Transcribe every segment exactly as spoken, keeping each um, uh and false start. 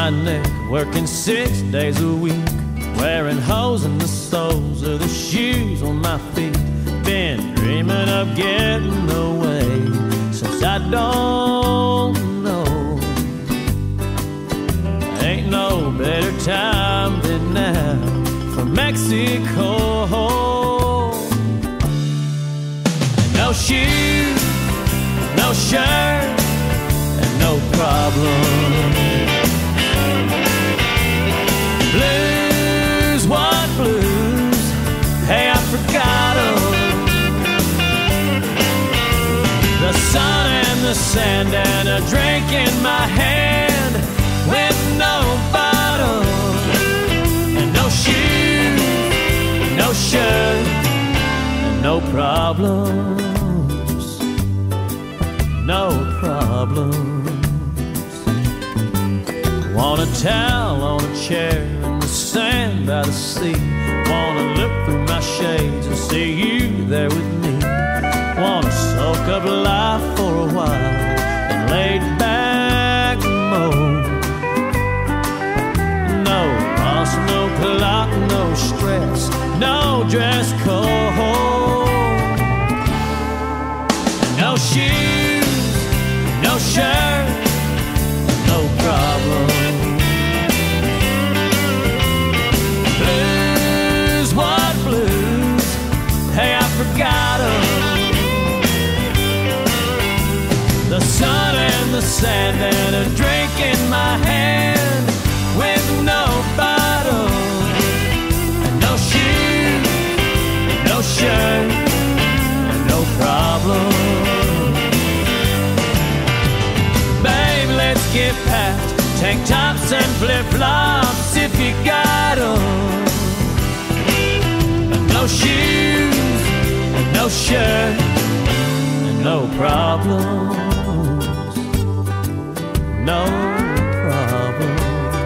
my neck, working six days a week, wearing holes in the soles of the shoes on my feet. Been dreaming of getting away since I don't know. Ain't no better time than now for Mexico. No shoes, no shirt, and no problem. Blues, what blues? Hey, I forgot 'em. The sun and the sand and a drink in my hand with no bottle. And no shoes, no shirt, and no problems. No problems. Want a towel on a chair in the sand by the sea. Wanna look through my shades and see you there with me. Wanna soak up life for a while and lay back mode. No boss, no clock, no stress, no dress code. No shoes, no shirt, no problem. Blues, what blues? Hey, I forgot 'em. The sun and the sand and a drink in my hand with no bottle. And no shoes, no shirt, and no problem. Let's get packed, tank tops and flip-flops if you got 'em. No shoes, and no shirt, and no problems. No problems.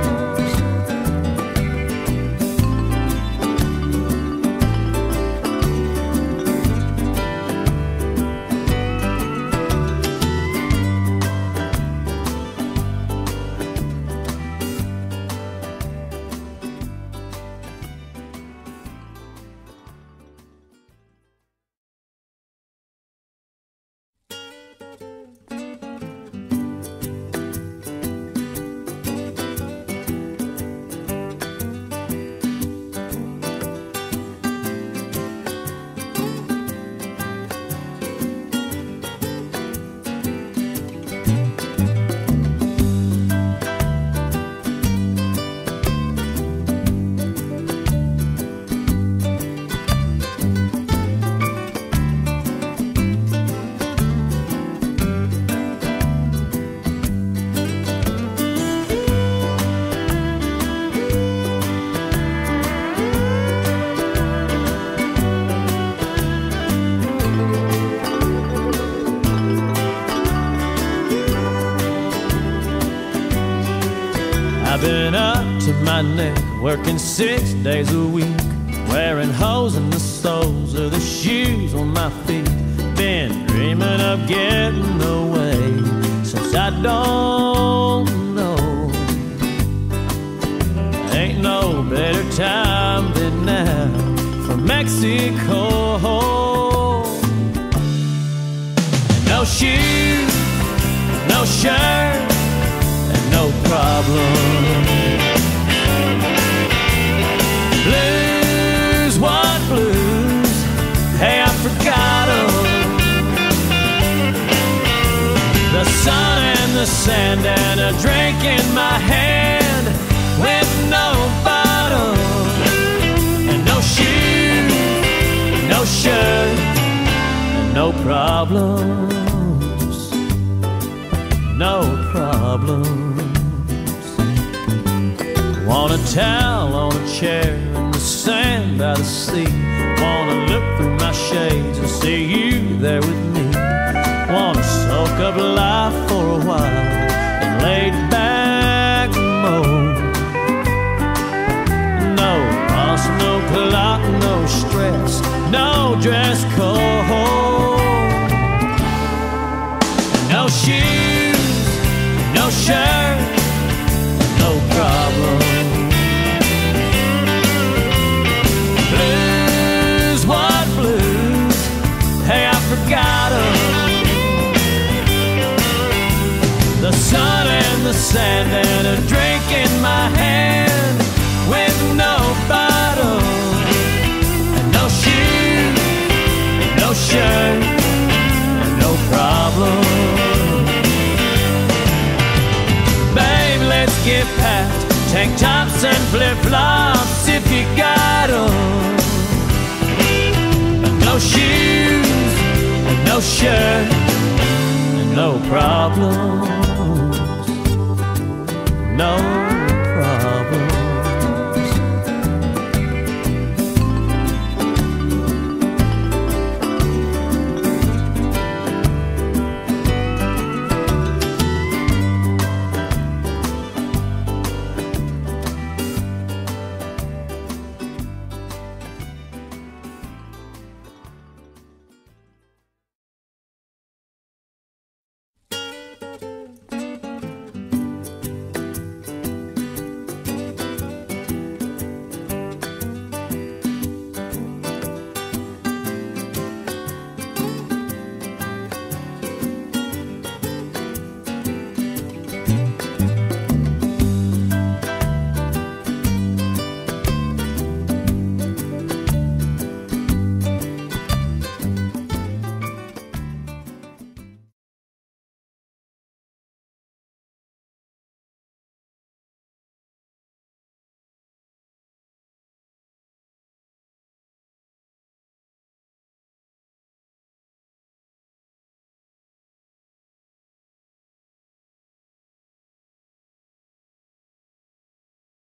I've been up to my neck, working six days a week, wearing holes in the soles of the shoes on my feet. Been dreaming of getting away since I don't know. Ain't no better time than now for Mexico. No shoes, no shirt, and no problem. Blues, what blues? Hey, I forgot 'em. The sun and the sand and a drink in my hand with no bottle. And no shoes, no shirt, and no problems. No problems. Want a towel on a chair in the sand by the sea. Wanna look through my shades and see you there with me. Wanna soak up life for a while and lay back mode. No boss, no clock, no stress, no dress code. No shoes, no shirt, no and flip-flops if you got 'em. No shoes, and no shirt, and no problems. No